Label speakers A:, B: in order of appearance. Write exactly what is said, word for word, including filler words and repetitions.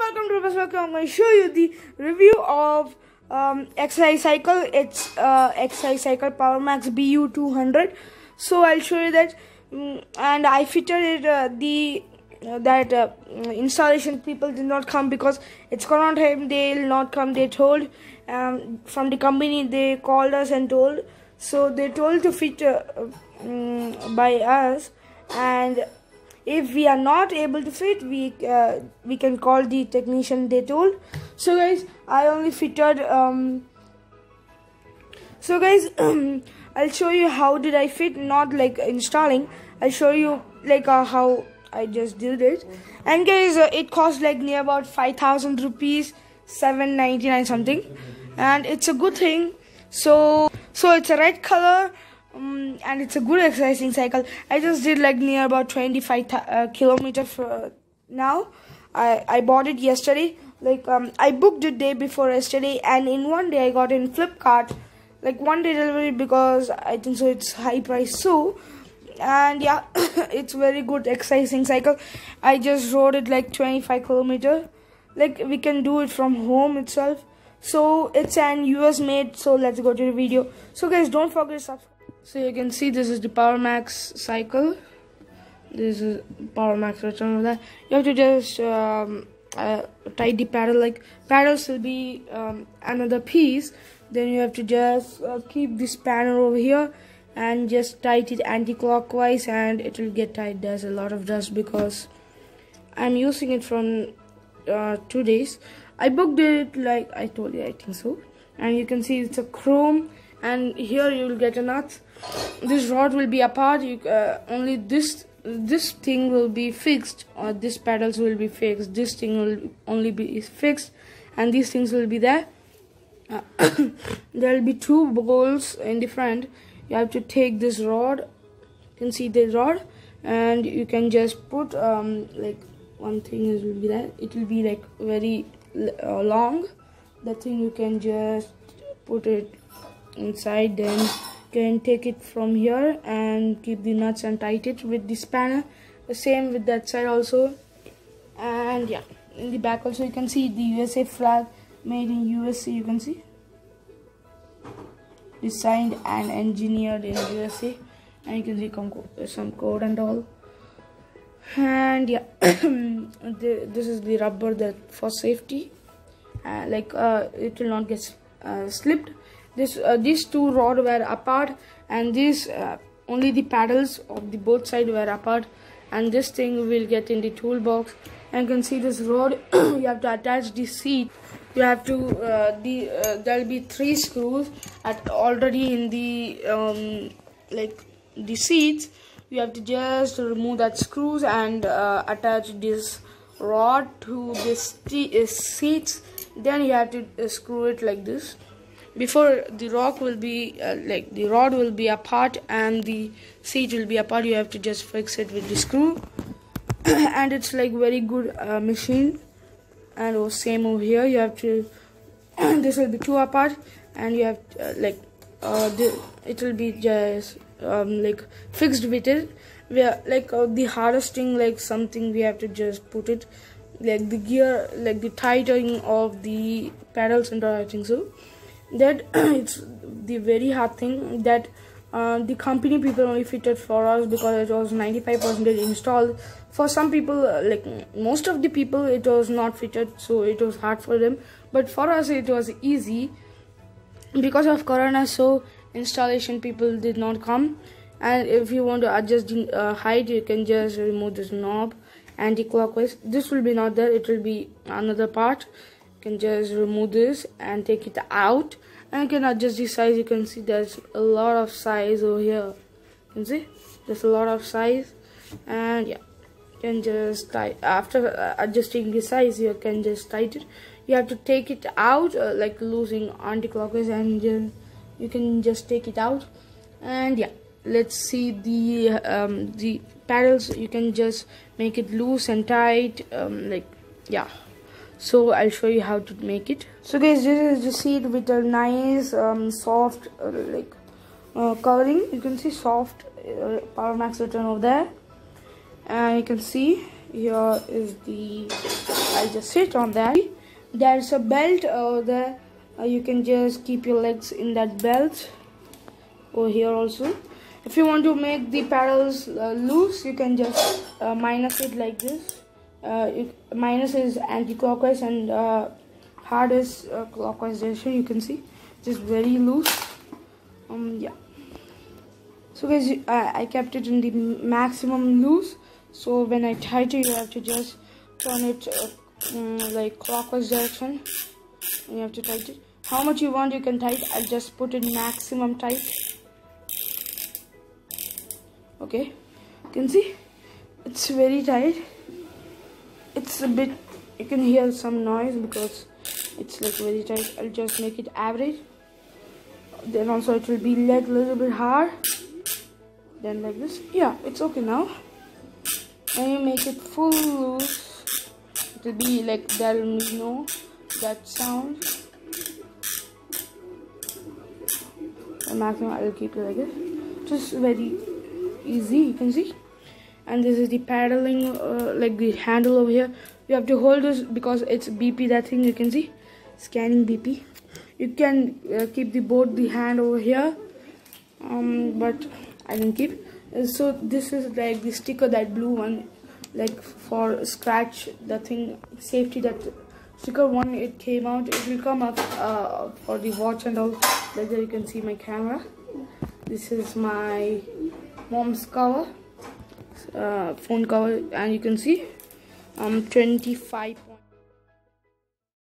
A: welcome to Best Welcome. I'm going to show you the review of um, X I Cycle. It's uh, X I Cycle PowerMax B U two hundred. So I'll show you that, um, and I fitted it. Uh, the uh, that uh, installation people did not come because it's Corona time. They'll not come. They told um, from the company. They called us and told. So they told to fit uh, um, by us, and if we are not able to fit, we uh, we can call the technician, they told. So guys, I only fitted um so guys I'll show you how did I fit, not like installing. I'll show you like uh, how I just did it. And guys, uh, it cost like near about five thousand rupees, seven ninety-nine something, and it's a good thing. So so it's a red color. Um, and it's a good exercising cycle. I just did like near about twenty-five uh, kilometers for now. I, I bought it yesterday. Like um, I booked it day before yesterday, and in one day I got in Flipkart, like one day delivery, because I think so it's high price. So and yeah, it's very good exercising cycle. I just rode it like twenty-five kilometers. Like we can do it from home itself. So it's an U S made. So let's go to the video. So guys, don't forget to subscribe. So you can see this is the PowerMax cycle. This is PowerMax written over there. You have to just um, uh, tight the paddle. Like paddles will be um, another piece. Then you have to just uh, keep this spanner over here and just tight it anti-clockwise, and it will get tight. There's a lot of dust because I'm using it from uh, two days. I booked it like I told you, I think so. And you can see it's a chrome. And here you will get a nut. This rod will be apart. You, uh, only this this thing will be fixed, or this pedals will be fixed. This thing will only be fixed, and these things will be there. Uh, there will be two bolts in the front. You have to take this rod. You can see the rod, and you can just put um, like one thing is will be there. It will be like very uh, long. That thing you can just put it inside, then you can take it from here and keep the nuts and tight it with the spanner. The same with that side also. And yeah, in the back also you can see the U S A flag, made in U S A. You can see designed and engineered in U S A, and you can see some code and all. And yeah, the, this is the rubber that for safety, uh, like uh, it will not get uh, slipped. This uh, these two rods were apart, and these uh, only the paddles of the both sides were apart, and this thing will get in the toolbox. And you can see this rod. You have to attach the seat. You have to uh, the uh, there will be three screws at already in the um, like the seats. You have to just remove that screws and uh, attach this rod to this uh, seats. Then you have to uh, screw it like this. Before the rock will be uh, like the rod will be apart and the seat will be apart, you have to just fix it with the screw. And it's like very good uh, machine. And oh, same over here, you have to this will be two apart, and you have uh, like uh, the, it will be just um, like fixed with it. We are like uh, the hardest thing, like something we have to just put it like the gear, like the tightening of the pedals and all, I think so. That it's the very hard thing that uh, the company people only fitted for us because it was ninety-five percent installed. For some people, uh, like most of the people, it was not fitted, so it was hard for them. But for us, it was easy because of Corona. So installation people did not come. And if you want to adjust the uh, height, you can just remove this knob anti-clockwise. This will be not there. It will be another part. Can just remove this and take it out, and you can adjust the size. You can see there's a lot of size over here. You can see there's a lot of size, and yeah, you can just tight after uh, adjusting the size. You can just tighten it. You have to take it out uh, like losing anti-clockwise, and then you can just take it out. And yeah, let's see the um, the paddles. You can just make it loose and tight, um, like yeah. So I'll show you how to make it. So guys, this is the seat with a nice um, soft uh, like uh, covering. You can see soft uh, PowerMax written over there, and you can see here is the I'll just sit on that. There's a belt over there. Uh, you can just keep your legs in that belt. Over here also. If you want to make the pedals uh, loose, you can just uh, minus it like this. Uh, it, minus is anti-clockwise and uh, hard is uh, clockwise direction. You can see just very loose. Um, yeah. So guys, uh, I kept it in the maximum loose. So when I tighten, you have to just turn it uh, um, like clockwise direction. And you have to tighten it. How much you want, you can tighten. I'll just put it maximum tight. Okay, you can see it's very tight. It's a bit, you can hear some noise because it's like very tight. I'll just make it average. Then also it will be like a little bit hard. Then like this. Yeah, it's okay now. When you make it full loose, it will be like there will be no that sound. The maximum I will keep it like this. Just very easy, you can see. And this is the paddling, uh, like the handle over here. You have to hold this because it's B P, that thing you can see, scanning B P. You can uh, keep the both the hand over here, um, but I didn't keep. Uh, so this is like the sticker, that blue one, like for scratch, the thing, safety, that sticker one, it came out. It will come up uh, for the watch and all. Like there you can see my camera. This is my mom's cover, uh, phone cover, and you can see um twenty-five